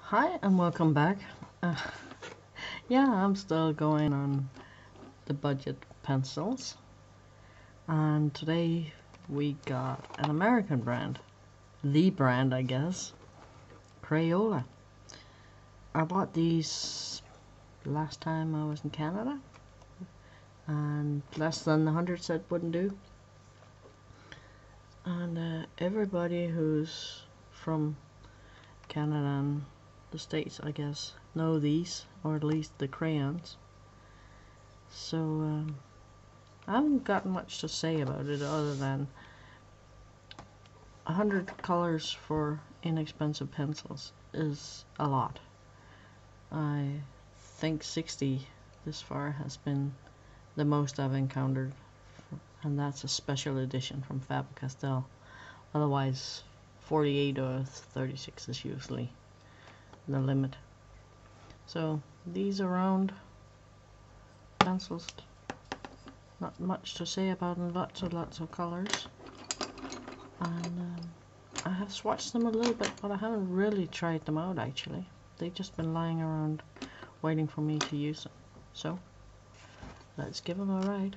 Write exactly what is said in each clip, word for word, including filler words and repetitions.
Hi and welcome back. Uh, yeah, I'm still going on the budget pencils, and today we got an American brand, the brand I guess, Crayola. I bought these last time I was in Canada, and less than the hundred said wouldn't do. And uh, everybody who's from Canada and the States, I guess, know these, or at least the crayons. So um, I haven't got much to say about it other than a hundred colors for inexpensive pencils is a lot. I think sixty this far has been the most I've encountered, and that's a special edition from Faber-Castell. Otherwise, forty-eight or thirty-six is usually the limit. So these are round pencils, not much to say about them, lots and lots of colors. And um, I have swatched them a little bit, but I haven't really tried them out actually. They've just been lying around waiting for me to use them. So let's give them a ride.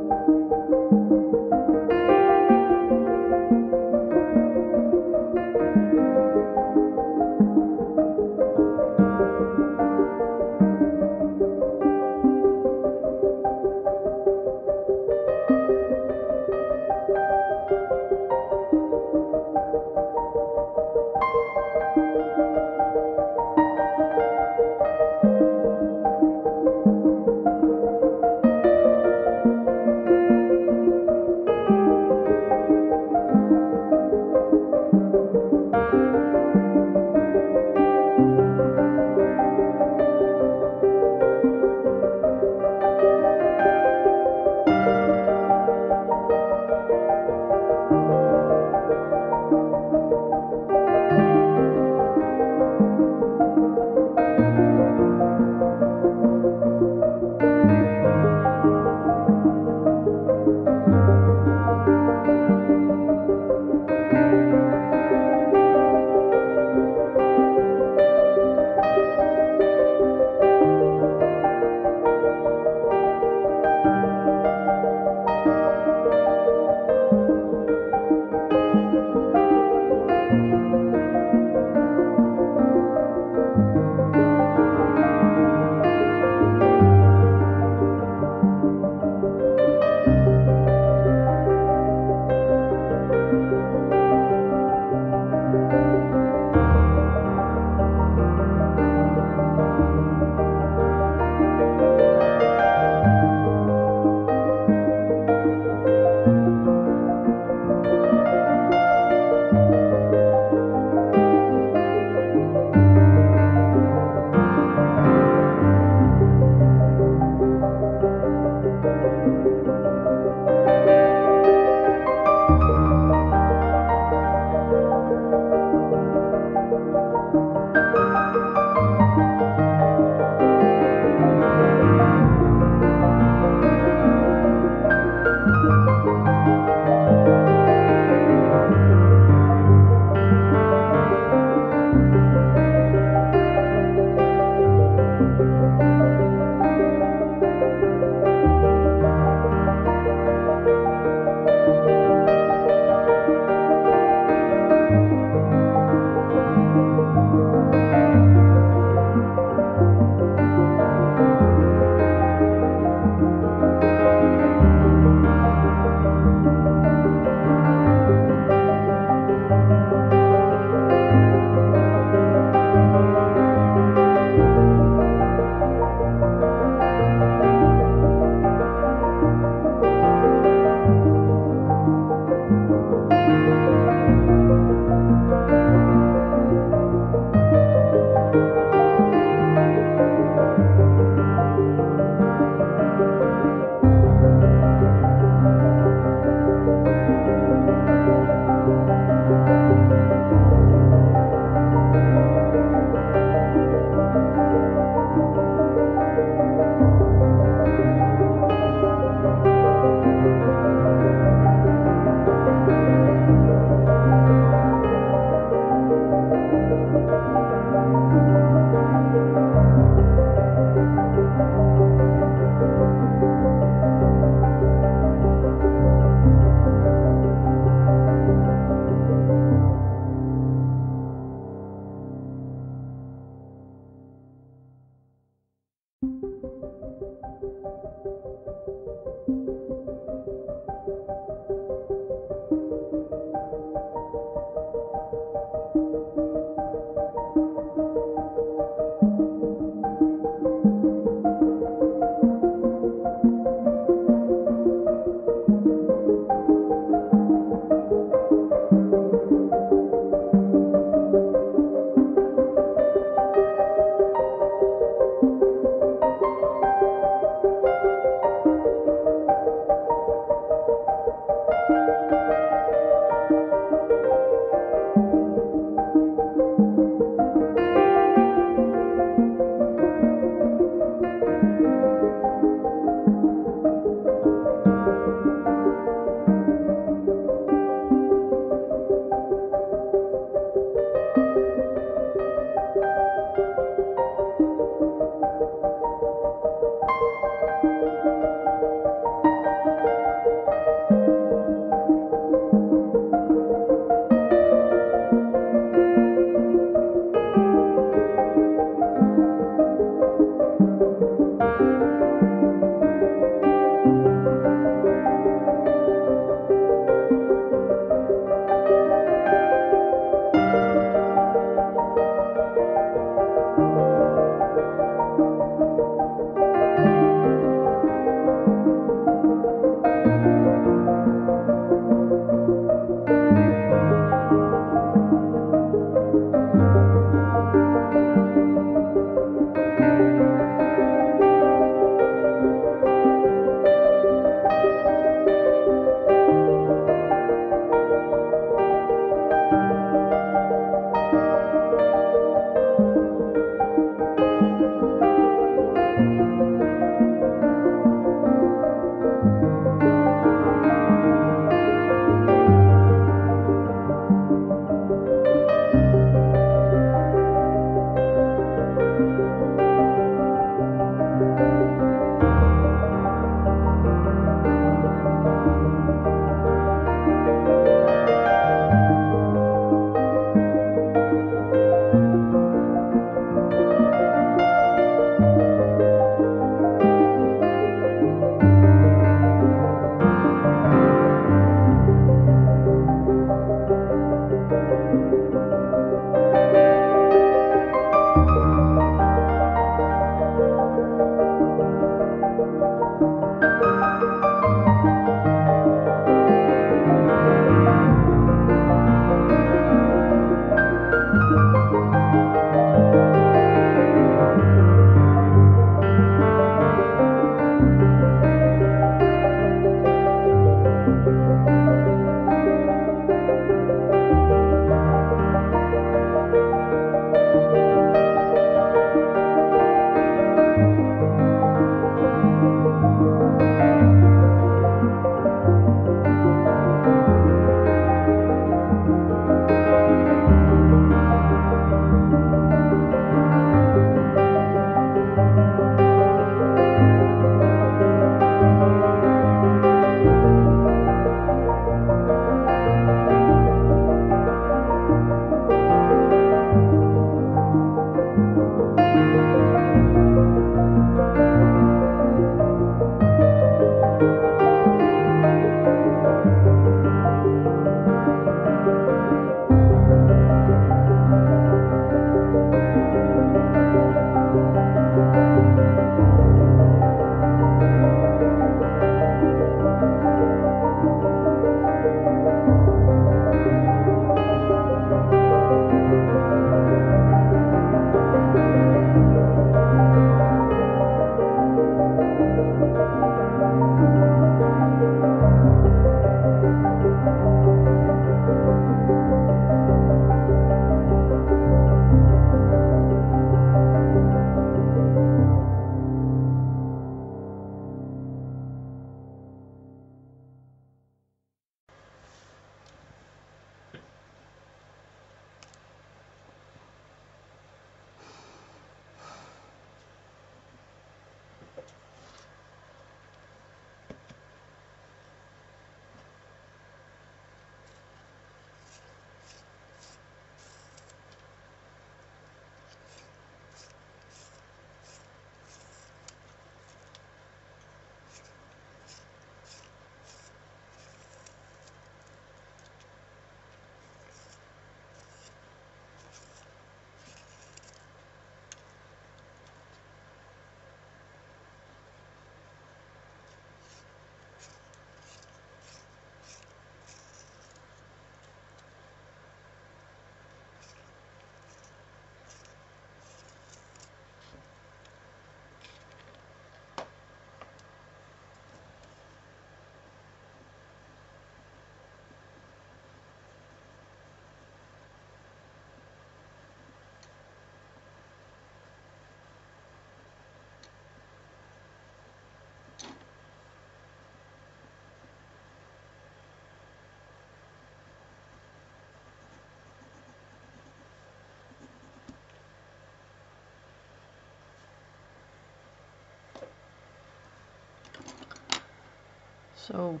So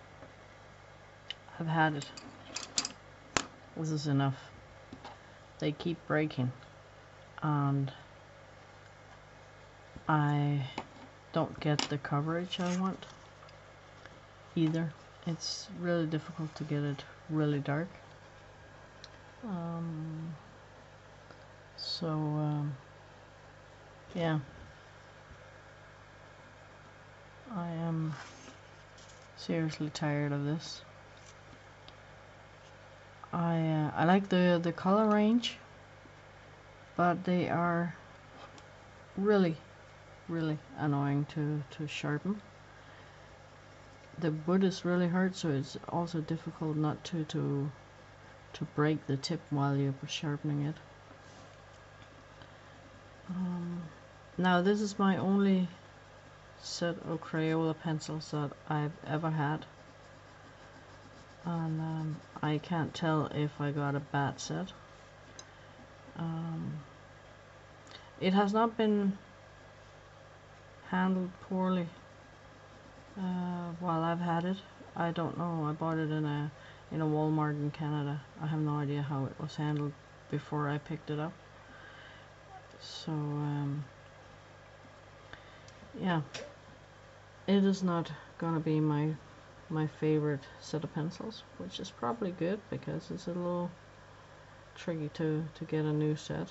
I've had it. This is enough. They keep breaking, and I don't get the coverage I want either. It's really difficult to get it really dark. Um, so um, yeah, I am seriously tired of this. I uh, I like the the color range, but they are really really annoying to to sharpen. The wood is really hard, so it's also difficult not to to to break the tip while you're sharpening it. Um, now this is my only set of Crayola pencils that I've ever had, and um, I can't tell if I got a bad set. Um, it has not been handled poorly uh, while I've had it. I don't know. I bought it in a in a Walmart in Canada. I have no idea how it was handled before I picked it up. So um, yeah, it is not gonna be my my favorite set of pencils, which is probably good because it's a little tricky to to get a new set.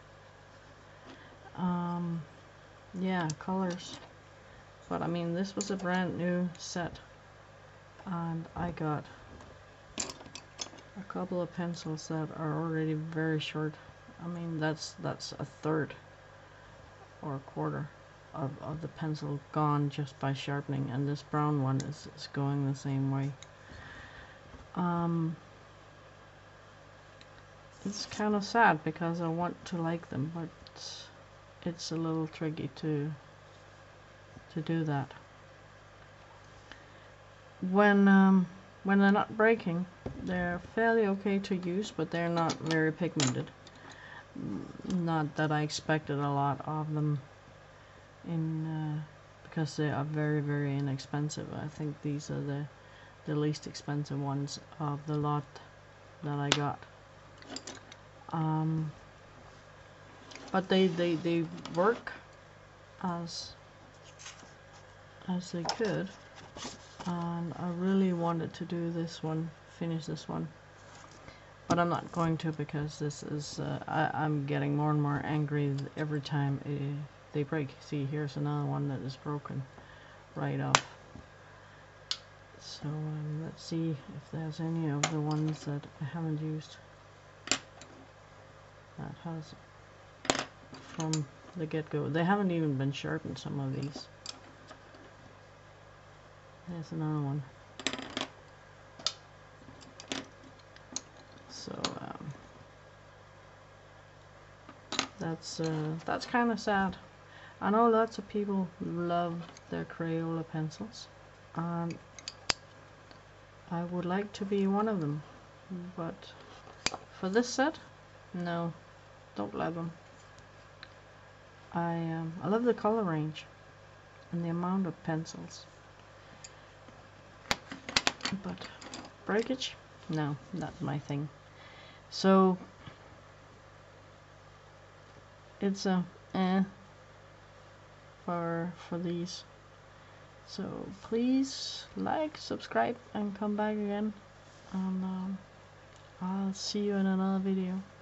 Um, yeah, colors. But I mean, this was a brand new set, and I got a couple of pencils that are already very short. I mean, that's that's a third or a quarter of, of the pencil gone just by sharpening, and this brown one is, is going the same way. Um, it's kind of sad because I want to like them, but it's a little tricky to to do that. When um, when they're not breaking, they're fairly okay to use, but they're not very pigmented. Not that I expected a lot of them, in uh, because they are very very inexpensive. I think these are the the least expensive ones of the lot that I got. Um, but they, they they work as as they could, and I really wanted to do this one, finish this one, but I'm not going to because this is uh, I, I'm getting more and more angry every time it, they break. See, here's another one that is broken right off. So um, let's see if there's any of the ones that I haven't used that has from the get-go. They haven't even been sharpened, some of these. There's another one. So um, that's uh, that's kind of sad. I know lots of people love their Crayola pencils, and I would like to be one of them, but for this set, no, don't love them. I um, I love the color range and the amount of pencils, but breakage, no, not my thing. So it's a eh for for these. So please like, subscribe, and come back again, and um, I'll see you in another video.